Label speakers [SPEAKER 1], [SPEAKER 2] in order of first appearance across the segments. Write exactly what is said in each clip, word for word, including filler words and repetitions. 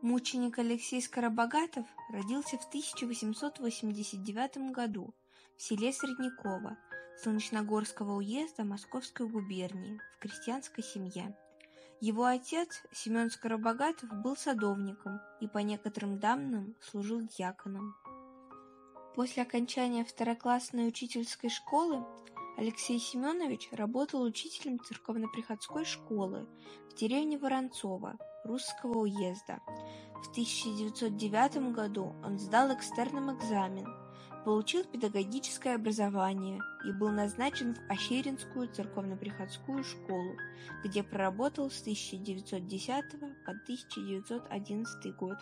[SPEAKER 1] Мученик Алексей Скоробогатов родился в тысяча восемьсот восемьдесят девятом году в селе Средняково Солнечногорского уезда Московской губернии в крестьянской семье. Его отец, Семен Скоробогатов, был садовником и, по некоторым данным, служил дьяконом. После окончания второклассной учительской школы Алексей Семенович работал учителем церковно-приходской школы в деревне Воронцово Русского уезда. В тысяча девятьсот девятом году он сдал экстерном экзамен, получил педагогическое образование и был назначен в Ощеринскую церковно-приходскую школу, где проработал с тысяча девятьсот десятого по тысяча девятьсот одиннадцатый год.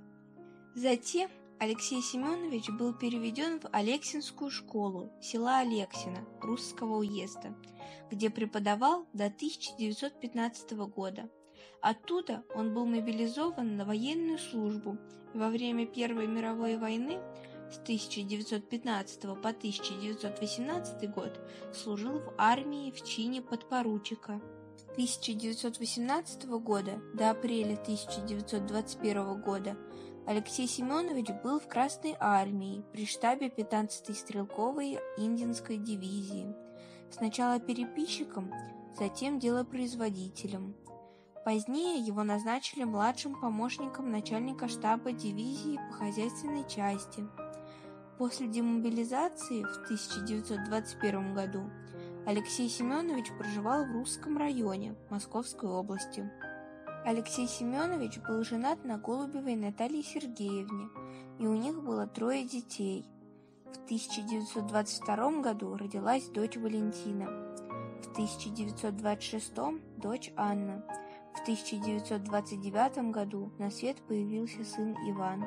[SPEAKER 1] Затем Алексей Семенович был переведен в Алексинскую школу села Алексино Русского уезда, где преподавал до тысяча девятьсот пятнадцатого года. Оттуда он был мобилизован на военную службу и во время Первой мировой войны с тысяча девятьсот пятнадцатого по тысяча девятьсот восемнадцатый год служил в армии в чине подпоручика. С тысяча девятьсот восемнадцатого года до апреля тысяча девятьсот двадцать первого года Алексей Семенович был в Красной армии при штабе пятнадцатой стрелковой Индинской дивизии, сначала переписчиком, затем делопроизводителем. Позднее его назначили младшим помощником начальника штаба дивизии по хозяйственной части. После демобилизации в тысяча девятьсот двадцать первом году Алексей Семенович проживал в Русском районе Московской области. Алексей Семенович был женат на Голубевой Наталье Сергеевне, и у них было трое детей. В тысяча девятьсот двадцать втором году родилась дочь Валентина, в тысяча девятьсот двадцать шестом – дочь Анна, в тысяча девятьсот двадцать девятом году на свет появился сын Иван.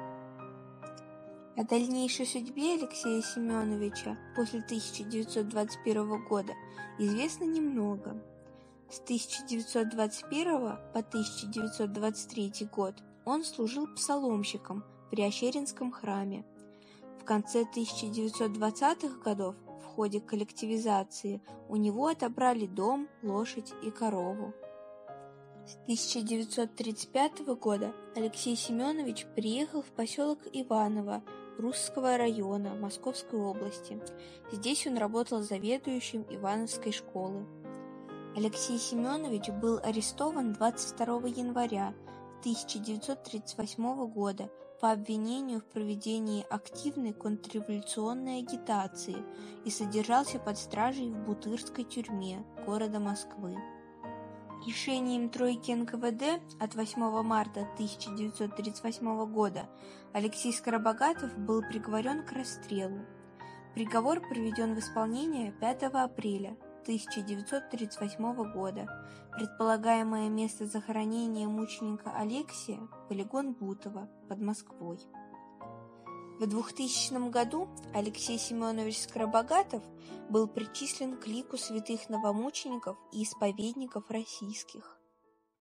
[SPEAKER 1] О дальнейшей судьбе Алексея Семеновича после тысяча девятьсот двадцать первого года известно немного. С тысяча девятьсот двадцать первого по тысяча девятьсот двадцать третий год он служил псаломщиком при Ощеринском храме. В конце тысяча девятьсот двадцатых годов в ходе коллективизации у него отобрали дом, лошадь и корову. С тысяча девятьсот тридцать пятого года Алексей Семенович приехал в поселок Иваново Русского района Московской области. Здесь он работал заведующим Ивановской школы. Алексей Семенович был арестован двадцать второго января тысяча девятьсот тридцать восьмого года по обвинению в проведении активной контрреволюционной агитации и содержался под стражей в Бутырской тюрьме города Москвы. Решением тройки эн ка вэ дэ от восьмого марта тысяча девятьсот тридцать восьмого года Алексей Скоробогатов был приговорен к расстрелу. Приговор приведен в исполнение пятого апреля тысяча девятьсот тридцать восьмого года. Предполагаемое место захоронения мученика Алексия – полигон Бутово под Москвой. В двухтысячном году Алексей Семенович Скоробогатов был причислен к лику святых новомучеников и исповедников российских.